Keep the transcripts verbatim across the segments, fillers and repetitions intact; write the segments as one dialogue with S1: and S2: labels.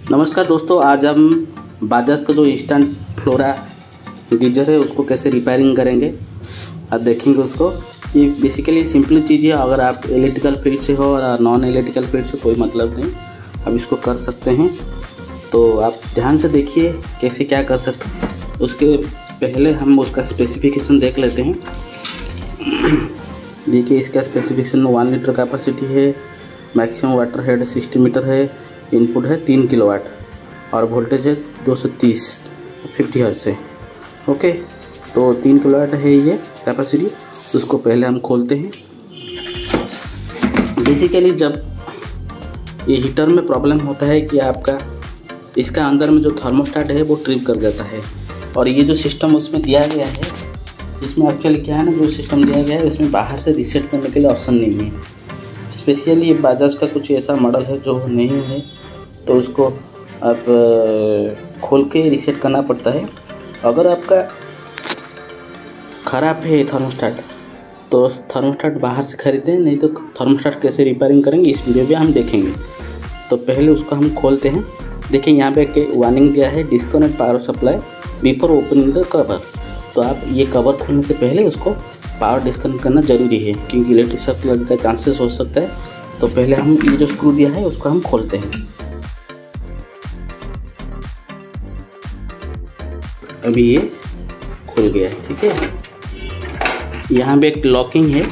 S1: नमस्कार दोस्तों, आज हम बाजाज का जो इंस्टेंट फ्लोरा गीजर है उसको कैसे रिपेयरिंग करेंगे आप देखेंगे। उसको ये बेसिकली सिंपल चीज़ है। अगर आप इलेक्ट्रिकल फील्ड से हो और नॉन इलेक्ट्रिकल फील्ड से कोई मतलब नहीं, आप इसको कर सकते हैं। तो आप ध्यान से देखिए कैसे क्या कर सकते हैं। उसके पहले हम उसका स्पेसिफिकेशन देख लेते हैं। देखिए इसका स्पेसिफिकेशन वन लीटर कैपेसिटी है, maximum water head sixty metre है, इनपुट है तीन किलोवाट और वोल्टेज है दो सौ तीस फिफ्टी हर्ट्ज से। ओके, तो तीन किलोवाट है ये कैपेसिटी। उसको पहले हम खोलते हैं। बेसिकली जब ये हीटर में प्रॉब्लम होता है कि आपका इसका अंदर में जो थर्मोस्टेट है वो ट्रिप कर जाता है। और ये जो सिस्टम उसमें दिया गया है, इसमें एक्चुअली क्या है ना, जो सिस्टम दिया गया है उसमें बाहर से रीसेट करने के लिए ऑप्शन नहीं है। स्पेशली ये बाजाज का कुछ ऐसा मॉडल है जो नहीं है, तो उसको आप खोल के रीसेट करना पड़ता है। अगर आपका ख़राब है थर्मोस्टेट तो थर्मोस्टेट बाहर से खरीदें, नहीं तो थर्मोस्टेट कैसे रिपेयरिंग करेंगे इस वीडियो में हम देखेंगे। तो पहले उसको हम खोलते हैं। देखिए यहाँ पे एक वार्निंग दिया है, disconnect power supply before opening the cover. तो आप ये कवर खोलने से पहले उसको पावर डिस्कनेक्ट करना ज़रूरी है, क्योंकि इलेक्ट्रिक शॉक लगने का चांसेस हो सकता है। तो पहले हम ये जो स्क्रू दिया है उसको हम खोलते हैं। अभी ये खुल गया है, ठीक है। यहाँ पे एक लॉकिंग है,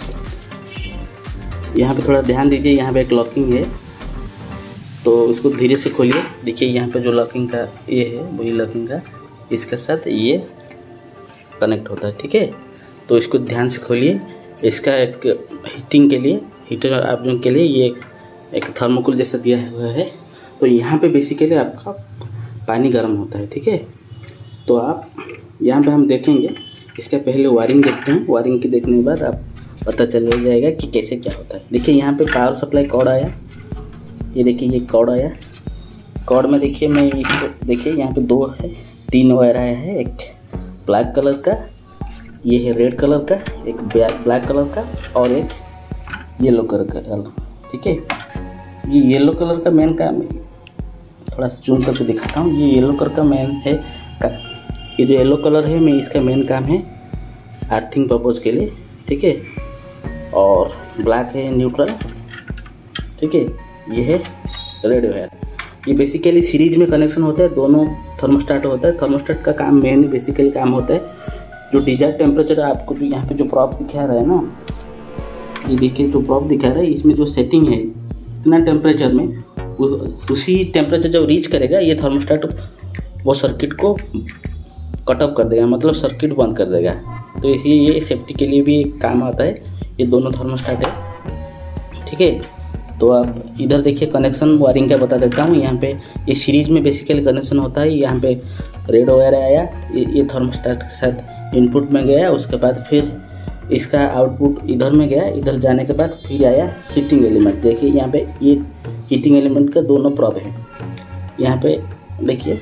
S1: यहाँ पे थोड़ा ध्यान दीजिए। यहाँ पे एक लॉकिंग है, तो इसको धीरे से खोलिए। देखिए यहाँ पे जो लॉकिंग का ये है वही लॉकिंग का इसके साथ ये कनेक्ट होता है, ठीक है। तो इसको ध्यान से खोलिए। इसका एक हीटिंग के लिए, हीटर ऑप्शन के लिए ये एक, एक थर्मोकूल जैसा दिया हुआ है। तो यहाँ पे बेसिकली आपका पानी गर्म होता है, ठीक है। तो आप यहाँ पे हम देखेंगे। इसका पहले वायरिंग देखते हैं। वायरिंग के देखने के बाद आप पता चल जाएगा कि कैसे क्या होता है। देखिए यहाँ पे पावर सप्लाई कॉर्ड आया, ये देखिए ये कॉर्ड आया। कॉर्ड में देखिए मैं इसको देखिए यहाँ पे दो है, तीन वायर आया है। एक ब्लैक कलर का, ये है रेड कलर का, एक ब्लैक कलर का और एक येलो कलर का, ठीक है। ये येलो कलर का मेन काम है, थोड़ा सा जूम करके दिखाता हूँ। ये येलो कलर का मेन है का, ये जो येलो कलर है मैं इसका मेन काम है अर्थिंग पर्पज़ के लिए, ठीक है। और ब्लैक है न्यूट्रल, ठीक है। ये है रेड वायर। ये बेसिकली सीरीज में कनेक्शन होता है, दोनों थर्मोस्टेट होता है। थर्मोस्टेट का काम मेन बेसिकली काम होता है जो डिजायर्ड टेम्परेचर आपको जो यहाँ पे जो प्रॉप दिखा रहा है ना, ये देखिए जो प्रॉप दिखा रहा है इसमें जो सेटिंग है इतना टेम्परेचर में, उसी टेम्परेचर जब रीच करेगा ये थर्मोस्टेट वो सर्किट को कट ऑफ कर देगा, मतलब सर्किट बंद कर देगा। तो इसलिए ये सेफ्टी के लिए भी काम आता है। ये दोनों थर्मोस्टेट है, ठीक है। तो आप इधर देखिए कनेक्शन वायरिंग का बता देता हूँ। यहाँ पे ये सीरीज में बेसिकली कनेक्शन होता है। यहाँ पे रेड वायर आया, ये, ये थर्मोस्टेट के साथ इनपुट में गया। उसके बाद फिर इसका आउटपुट इधर में गया। इधर जाने के बाद फिर आया हीटिंग एलिमेंट। देखिए यहाँ पे ये हीटिंग एलिमेंट का दोनों प्रॉब है। यहाँ पे देखिए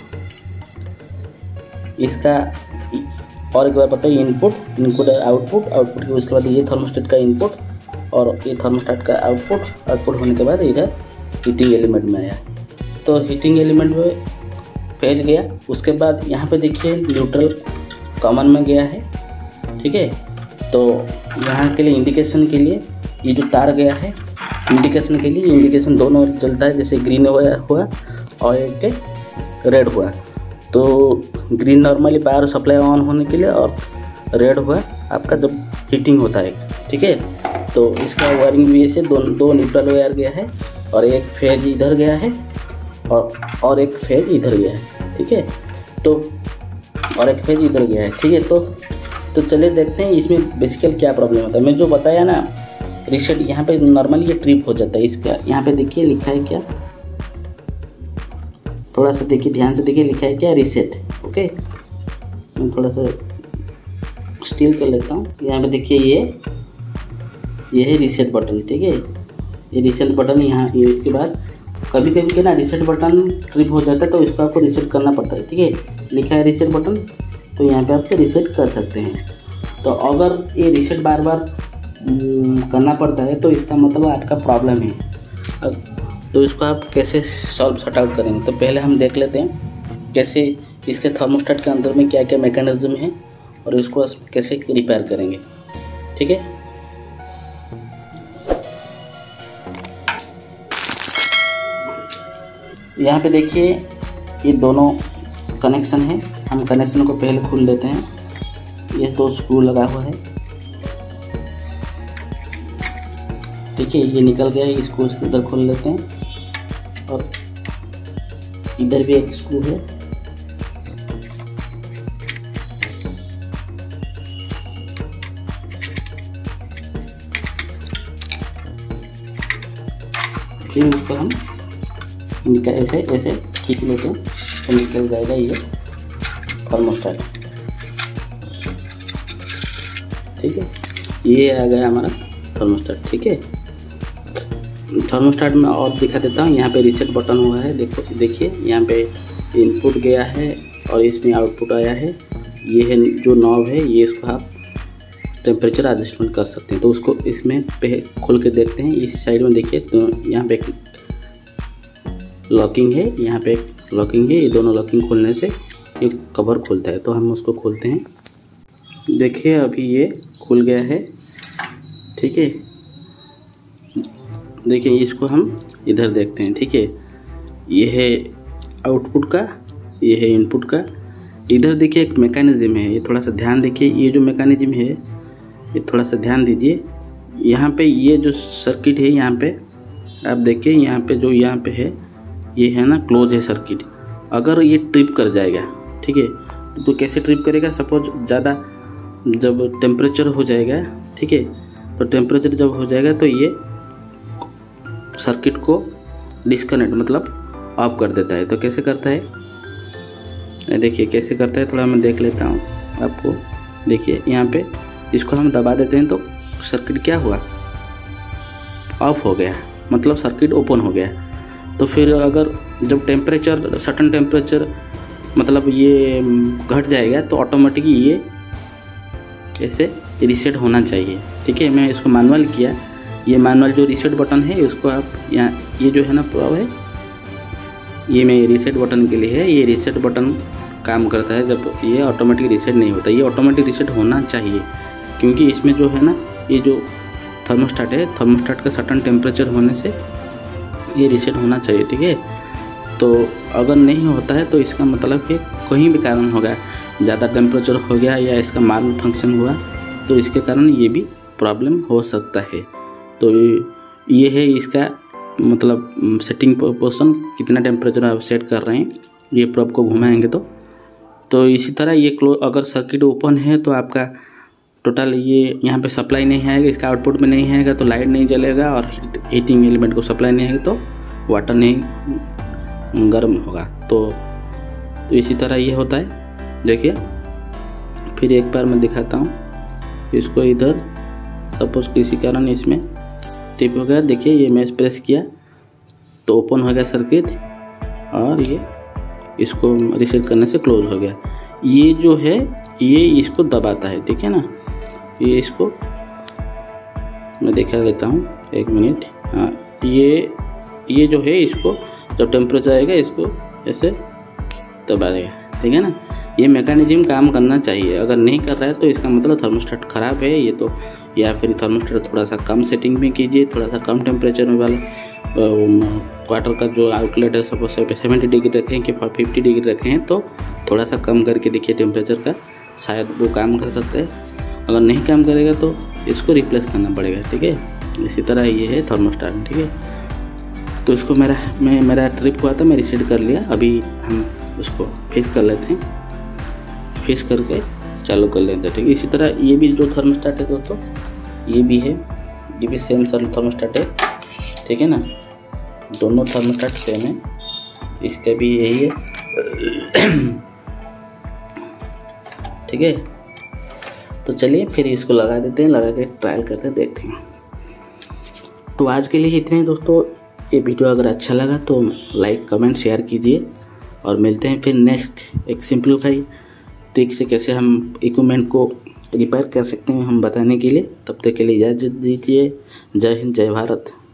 S1: इसका और एक बार बताइए, इनपुट इनपुट आउटपुट आउटपुट के उसके बाद ये थर्मोस्टेट का इनपुट और ये थर्मोस्टेट का आउटपुट आउटपुट होने के बाद इधर हीटिंग एलिमेंट में आया। तो हीटिंग एलिमेंट में भेज गया। उसके बाद यहाँ पे देखिए न्यूट्रल कॉमन में गया है, ठीक है। तो यहाँ के लिए इंडिकेशन के लिए ये जो तार गया है, इंडिकेशन के लिए इंडिकेशन दोनों जलता है, जैसे ग्रीन हुआ हुआ और एक रेड हुआ। तो green normally power supply on होने के लिए और रेड हुआ आपका जब हीटिंग होता है, ठीक है। तो इसका वायरिंग भी से दो दो न्यूट्रल वायर गया है और एक फेज इधर गया है और और एक फेज इधर गया है, ठीक है। तो और एक फेज इधर गया है, ठीक है। तो तो चलिए देखते हैं इसमें बेसिकली क्या प्रॉब्लम होता है। मैं जो बताया ना रीसेट, यहाँ पे नॉर्मली ये ट्रिप हो जाता है इसका। यहाँ पे देखिए लिखा है क्या, थोड़ा सा देखिए ध्यान से देखिए, लिखा है क्या रीसेट। ओके, मैं थोड़ा सा स्टील कर लेता हूँ। यहाँ पे देखिए ये ये है रीसेट बटन, ठीक है। ये रीसेट बटन यहाँ, ये इसके बाद कभी कभी के ना रीसेट बटन ट्रिप हो जाता है, तो इसको आपको रीसेट करना पड़ता है, ठीक है। लिखा है रीसेट बटन, तो यहाँ पे आप रीसेट कर सकते हैं। तो अगर ये रीसेट बार बार करना पड़ता है तो इसका मतलब आपका प्रॉब्लम है। तो इसको आप कैसे सॉल्व सॉर्ट आउट करेंगे, तो पहले हम देख लेते हैं कैसे इसके थर्मोस्टेट के अंदर में क्या क्या मैकेनिज्म है और इसको कैसे रिपेयर करेंगे। ठीक है, यहाँ पे देखिए ये दोनों कनेक्शन है, हम कनेक्शन को पहले खोल लेते हैं। ये दो स्क्रू लगा हुआ है, ठीक है, ये निकल गया, इसको इसके इधर खोल लेते हैं और इधर भी एक स्क्रू है। फिर उसको हम निकल ऐसे ऐसे खींच लेते हैं तो निकल जाएगा ये थर्मोस्टेट। ठीक है, ये आ गया हमारा थर्मोस्टेट। ठीक है, थर्मोस्टेट में और दिखा देता हूँ। यहाँ पे रीसेट बटन हुआ है, देखो देखिए यहाँ पे इनपुट गया है और इसमें आउटपुट आया है। ये है जो नॉब है, ये इसको आप टेम्परेचर एडजस्टमेंट कर सकते हैं। तो उसको इसमें पे खोल के देखते हैं। इस साइड में देखिए तो यहाँ पे लॉकिंग है, यहाँ पे एक लॉकिंग है। ये दोनों लॉकिंग खोलने से एक कवर खुलता है, तो हम उसको खोलते हैं। देखिए अभी ये खुल गया है। ठीक है, देखिए इसको हम इधर देखते हैं। ठीक है, ये है आउटपुट का, ये है इनपुट का। इधर देखिए एक मैकेनिज्म है, ये थोड़ा सा ध्यान देखिए। ये जो मैकेनिज्म है ये थोड़ा सा ध्यान दीजिए। यहाँ पे ये जो सर्किट है, यहाँ पे आप देखिए, यहाँ पे जो यहाँ पे है ये है ना क्लोज है सर्किट। अगर ये ट्रिप कर जाएगा, ठीक है, तो कैसे ट्रिप करेगा, सपोज ज़्यादा जब टेम्परेचर हो जाएगा, ठीक है, तो टेम्परेचर जब हो जाएगा तो ये सर्किट को डिस्कनेक्ट मतलब ऑफ कर देता है। तो कैसे करता है, देखिए कैसे करता है, थोड़ा मैं देख लेता हूँ आपको। देखिए यहाँ पे इसको हम दबा देते हैं तो सर्किट क्या हुआ, ऑफ हो गया, मतलब सर्किट ओपन हो गया। तो फिर अगर जब टेम्परेचर सर्टन टेम्परेचर मतलब ये घट जाएगा तो ऑटोमेटिकली ये ऐसे रीसेट होना चाहिए। ठीक है, मैं इसको मैनुअल किया। ये मैनुअल जो रीसेट बटन है इसको आप यहाँ, ये जो है ना प्रो है, ये मैं रीसेट बटन के लिए है। ये रीसेट बटन काम करता है जब ये ऑटोमेटिक रीसेट नहीं होता। ये ऑटोमेटिक रीसेट होना चाहिए क्योंकि इसमें जो है ना ये जो थर्मोस्टेट है, थर्मोस्टेट का सर्टन टेम्परेचर होने से ये रीसेट होना चाहिए। ठीक है, तो अगर नहीं होता है तो इसका मतलब है कहीं भी कारण होगा, ज़्यादा टेम्परेचर हो गया या इसका माल फंक्शन हुआ तो इसके कारण ये भी प्रॉब्लम हो सकता है। तो ये है इसका मतलब सेटिंग पोर्शन, कितना टेम्परेचर आप सेट कर रहे हैं, ये प्रोब को घुमाएंगे तो तो इसी तरह ये क्लोज, अगर सर्किट ओपन है तो आपका टोटल ये यहाँ पे सप्लाई नहीं आएगा, इसका आउटपुट में नहीं आएगा तो लाइट नहीं जलेगा और हीटिंग एलिमेंट को सप्लाई नहीं आएगी तो वाटर नहीं गर्म होगा। तो तो इसी तरह ये होता है। देखिए फिर एक बार मैं दिखाता हूँ इसको। इधर सपोज किसी कारण इसमें टिप हो गया, देखिए ये मैं प्रेस किया तो ओपन हो गया सर्किट और ये इसको रीसेट करने से क्लोज हो गया। ये जो है ये इसको दबाता है, ठीक है ना, ये इसको मैं दिखा देता हूँ एक मिनट। हाँ, ये ये जो है इसको जब टेम्परेचर आएगा इसको ऐसे दबा देगा, ठीक है ना। ये मैकेनिज्म काम करना चाहिए। अगर नहीं कर रहा है तो इसका मतलब थर्मोस्टेट ख़राब है ये तो, या फिर थर्मोस्टेट थोड़ा सा कम सेटिंग में कीजिए, थोड़ा सा कम टेम्परेचर में वाला क्वार्टर का जो आउटलेट है सपोज सेवेंटी डिग्री रखें कि फिफ्टी डिग्री रखें हैं तो थोड़ा सा कम करके देखिए टेम्परेचर का, शायद वो काम कर सकता है। अगर नहीं काम करेगा तो इसको रिप्लेस करना पड़ेगा, ठीक है। इसी तरह ये है थर्मोस्टेट, ठीक है। तो इसको मेरा मैं मेरा ट्रिप हुआ था, मैं रीसेट कर लिया। अभी हम उसको फिक्स कर लेते हैं, फिक्स करके चालू कर लेते हैं, ठीक है। इसी तरह ये भी जो थर्मोस्टेट है दोस्तों, ये भी है, ये भी सेम थर्मोस्टेट है, ठीक है ना। दोनों थर्मोस्टेट सेम है, इसका भी यही है, ठीक है। तो चलिए फिर इसको लगा देते हैं, लगा के ट्रायल करते हैं, देखते हैं। तो आज के लिए इतने हैं दोस्तों। ये वीडियो अगर अच्छा लगा तो लाइक कमेंट शेयर कीजिए और मिलते हैं फिर नेक्स्ट एक सिंपलीफाई ट्रिक से कैसे हम इक्विपमेंट को रिपेयर कर सकते हैं हम बताने के लिए। तब तक के लिए इजाज़त दीजिए। जय हिंद, जय भारत।